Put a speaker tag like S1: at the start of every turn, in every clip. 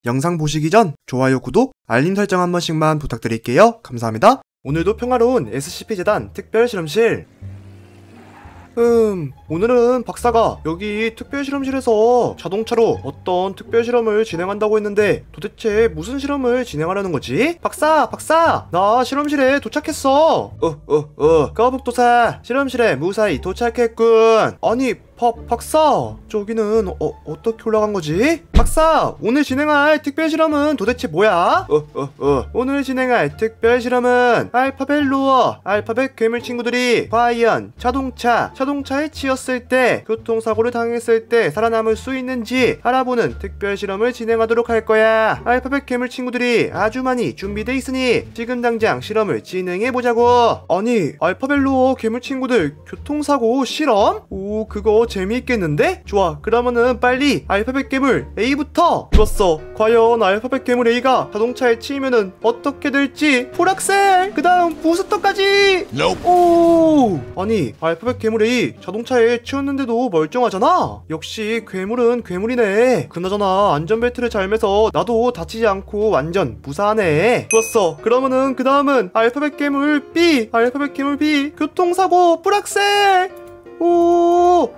S1: 영상 보시기 전 좋아요, 구독, 알림 설정 한 번씩만 부탁드릴게요. 감사합니다. 오늘도 평화로운 SCP-재단 특별실험실. 오늘은 박사가 여기 특별실험실에서 자동차로 어떤 특별실험을 진행한다고 했는데 도대체 무슨 실험을 진행하려는 거지? 박사! 나 실험실에 도착했어! 까북도사 실험실에 무사히 도착했군. 아니 박사, 저기는 어떻게 올라간 거지? 박사, 오늘 진행할 특별실험은 도대체 뭐야? 오늘 진행할 특별실험은 알파벳 루어, 알파벳 괴물 친구들이 과연 자동차에 치였을 때, 교통사고를 당했을 때 살아남을 수 있는지 알아보는 특별실험을 진행하도록 할 거야. 알파벳 괴물 친구들이 아주 많이 준비돼 있으니 지금 당장 실험을 진행해보자고. 아니, 알파벳 루어 괴물 친구들 교통사고 실험? 오, 그거 재미있겠는데? 좋아, 그러면은 빨리 알파벳 괴물 A부터. 좋았어. 과연 알파벳 괴물 A가 자동차에 치이면은 어떻게 될지. 풀악셀, 그 다음 부스터까지. 오, 아니 알파벳 괴물 A 자동차에 치였는데도 멀쩡하잖아. 역시 괴물은 괴물이네. 그나저나 안전벨트를 잘 매서 나도 다치지 않고 완전 무사하네. 좋았어. 그러면은 그 다음은 알파벳 괴물 B. 알파벳 괴물 B 교통사고. 풀악셀. 오,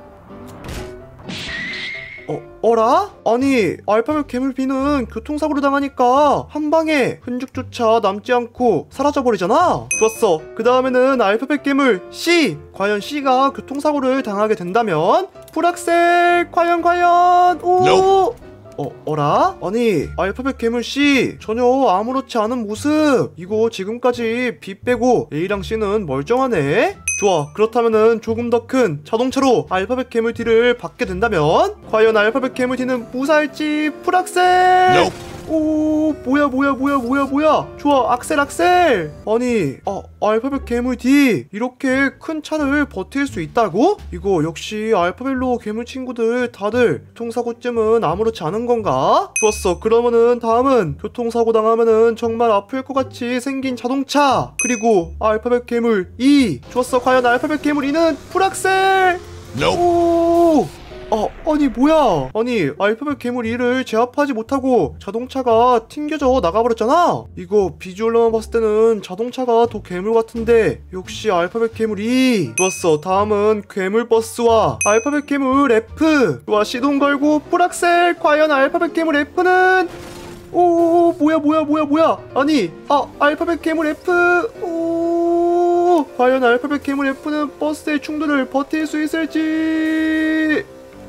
S1: 어라? 아니 알파벳 괴물 B는 교통사고를 당하니까 한방에 흔적조차 남지 않고 사라져버리잖아. 좋았어. 그 다음에는 알파벳 괴물 C. 과연 C가 교통사고를 당하게 된다면 풀악셀. 과연 오, 어라? 아니 알파벳 괴물 C 전혀 아무렇지 않은 모습. 이거 지금까지 B 빼고 A랑 C는 멀쩡하네. 좋아, 그렇다면은 조금 더 큰 자동차로 알파벳 괴물 D를 받게 된다면 과연 알파벳 괴물 D는 무사할지. 풀악셀. 오, 뭐야. 좋아, 악셀. 아니 알파벳 괴물 D 이렇게 큰 차를 버틸 수 있다고? 이거 역시 알파벳로 괴물 친구들 다들 교통사고쯤은 아무렇지 않은 건가? 좋았어. 그러면은 다음은 교통사고 당하면은 정말 아플 것 같이 생긴 자동차, 그리고 알파벳 괴물 E. 좋았어. 과연 알파벳 괴물 E는 풀악셀. 오, 아니 뭐야. 아니 알파벳 괴물 E를 제압하지 못하고 자동차가 튕겨져 나가버렸잖아. 이거 비주얼로만 봤을 때는 자동차가 더 괴물 같은데 역시 알파벳 괴물 E. 좋았어. 다음은 괴물 버스와 알파벳 괴물 F. 좋아, 시동 걸고 풀악셀. 과연 알파벳 괴물 F는 오, 뭐야. 아니 알파벳 괴물 F. 오, 과연 알파벳 괴물 F는 버스의 충돌을 버틸 수 있을지.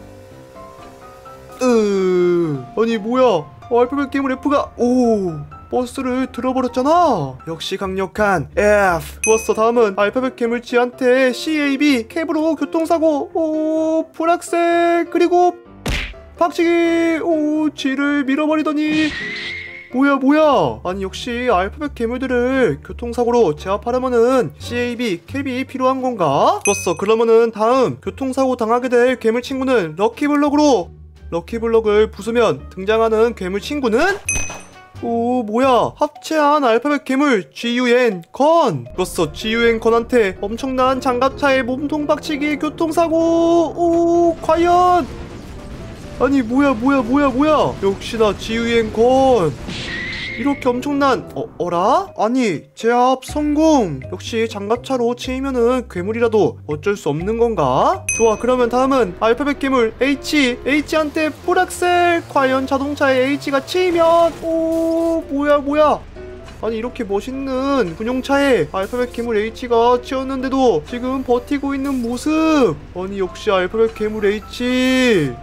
S1: 아니 뭐야, 알파벳 괴물 F가 버스를 들어버렸잖아. 역시 강력한 F. 좋았어. 다음은 알파벳 괴물 G한테 CAB 캡으로 교통사고. 오, 풀악셀. 그리고 박치기. 오, G를 밀어버리더니 뭐야. 아니 역시 알파벳 괴물들을 교통사고로 제압하려면은 CAB 캡이 필요한 건가? 좋았어. 그러면은 다음 교통사고 당하게 될 괴물 친구는 럭키블럭으로. 럭키블럭을 부수면 등장하는 괴물 친구는 오, 뭐야, 합체한 알파벳 괴물 GUN 건. 좋았어. GUN 건한테 엄청난 장갑차에 몸통 박치기 교통사고. 오, 과연 아니 뭐야. 역시나 GUN 건 이렇게 엄청난 어라? 아니 제압 성공. 역시 장갑차로 치이면은 괴물이라도 어쩔 수 없는 건가? 좋아, 그러면 다음은 알파벳 괴물 H한테 풀악셀. 과연 자동차에 H가 치이면 오, 뭐야. 아니 이렇게 멋있는 군용차에 알파벳 괴물 H가 치였는데도 지금 버티고 있는 모습. 아니 역시 알파벳 괴물 H.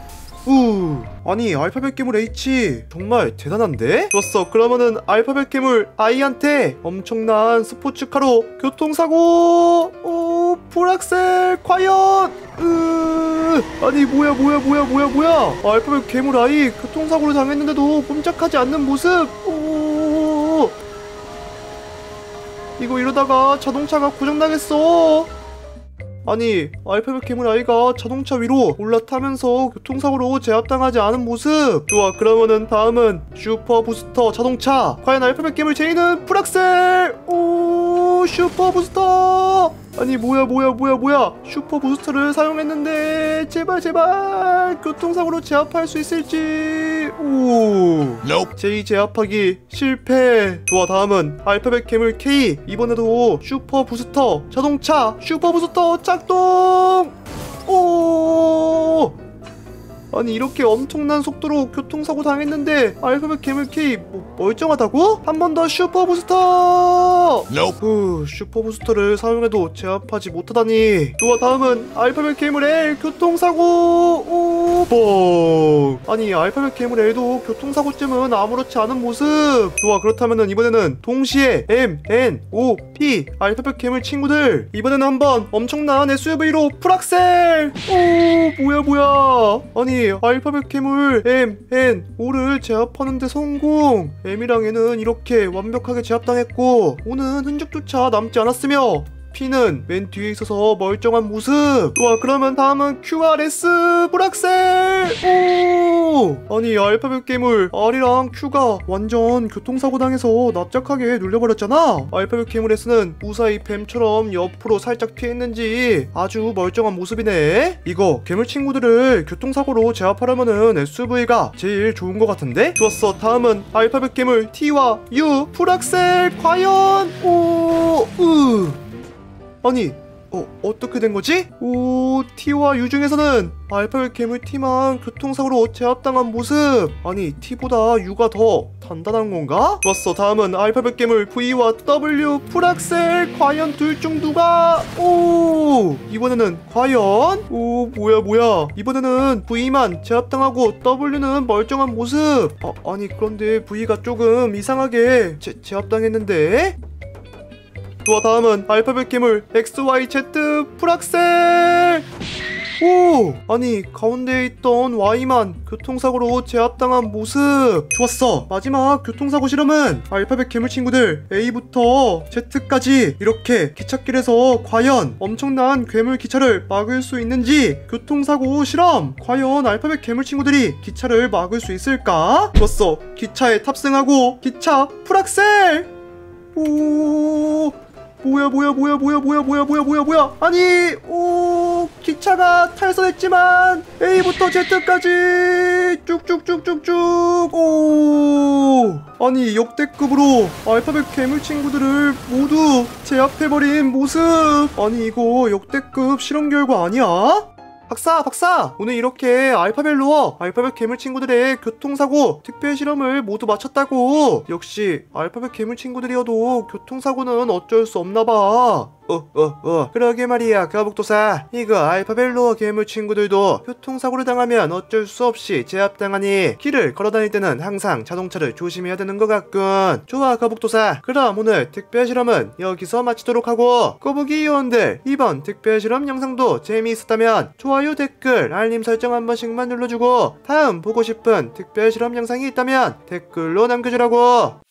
S1: 아니 알파벳 괴물 H 정말 대단한데? 좋았어. 그러면은 알파벳 괴물 I한테 엄청난 스포츠카로 교통사고. 오, 풀악셀. 과연 아니 뭐야. 알파벳 괴물 I 교통사고를 당했는데도 꼼짝하지 않는 모습. 오, 이거 이러다가 자동차가 고장나겠어. 아니 알파벳 괴물 I가 자동차 위로 올라타면서 교통사고로 제압당하지 않은 모습. 좋아, 그러면은 다음은 슈퍼 부스터 자동차. 과연 알파벳 괴물 J는 풀악셀. 오, 슈퍼 부스터. 아니 뭐야. 슈퍼 부스터를 사용했는데 제발 교통사고로 제압할 수 있을지. 오, J 제압하기 실패. 좋아, 다음은 알파벳 괴물 K. 이번에도 슈퍼 부스터 자동차 슈퍼 부스터 작동. 오, 아니 이렇게 엄청난 속도로 교통사고 당했는데 알파벳 괴물 K 멀쩡하다고? 한 번 더 슈퍼 부스터. 슈퍼 부스터를 사용해도 제압하지 못하다니. 좋아, 다음은 알파벳 괴물 L 교통사고. 오, 아니 알파벳 괴물 L도 교통사고쯤은 아무렇지 않은 모습. 좋아, 그렇다면은 이번에는 동시에 M, N, O, P 알파벳 괴물 친구들. 이번에는 한번 엄청난 SUV로 풀악셀. 오, 뭐야. 아니 알파벳 괴물 M, N, O를 제압하는데 성공. M이랑 N은 이렇게 완벽하게 제압당했고 O는 흔적조차 남지 않았으며 P는 맨 뒤에 있어서 멀쩡한 모습. 좋아, 그러면 다음은 QRS 불악셀. 오, 아니 알파벳 괴물 R이랑 Q가 완전 교통사고 당해서 납작하게 눌려버렸잖아. 알파벳 괴물 S는 무사히 뱀처럼 옆으로 살짝 피했는지 아주 멀쩡한 모습이네. 이거 괴물 친구들을 교통사고로 제압하려면은 SUV가 제일 좋은 것 같은데? 좋았어, 다음은 알파벳 괴물 T와 U 불악셀. 과연 아니 어떻게 된 거지? 오, T와 U 중에서는 알파벳 괴물 T만 교통사고로 제압당한 모습. 아니 T보다 U가 더 단단한 건가? 좋았어, 다음은 알파벳 괴물 V와 W 풀악셀. 과연 둘 중 누가? 오, 이번에는 과연? 오, 뭐야 이번에는 V만 제압당하고 W는 멀쩡한 모습. 아니 그런데 V가 조금 이상하게 제압당했는데? 좋아, 다음은 알파벳 괴물 XYZ 풀악셀. 오, 아니 가운데에 있던 Y만 교통사고로 제압당한 모습. 좋았어, 마지막 교통사고 실험은 알파벳 괴물 친구들 A부터 Z까지 이렇게 기찻길에서 과연 엄청난 괴물 기차를 막을 수 있는지 교통사고 실험. 과연 알파벳 괴물 친구들이 기차를 막을 수 있을까? 좋았어, 기차에 탑승하고 기차 풀악셀. 오, 뭐야. 아니, 오, 기차가 탈선했지만 A부터 Z까지 쭉쭉쭉쭉쭉. 오, 아니 역대급으로 알파벳 괴물 친구들을 모두 제압해버린 모습. 아니 이거 역대급 실험 결과 아니야? 박사, 오늘 이렇게 알파벳로 알파벳 괴물 친구들의 교통사고 특별 실험을 모두 마쳤다고. 역시 알파벳 괴물 친구들이어도 교통사고는 어쩔 수 없나봐. 그러게 말이야, 가복도사. 이거 알파벳로 괴물 친구들도 교통사고를 당하면 어쩔 수 없이 제압당하니 길을 걸어다닐 때는 항상 자동차를 조심해야 되는 것 같군. 좋아, 가복도사. 그럼 오늘 특별 실험은 여기서 마치도록 하고, 꼬부기 요원들 이번 특별 실험 영상도 재미있었다면 좋아요, 댓글, 알림 설정 한 번씩만 눌러주고 다음 보고 싶은 특별 실험 영상이 있다면 댓글로 남겨주라고.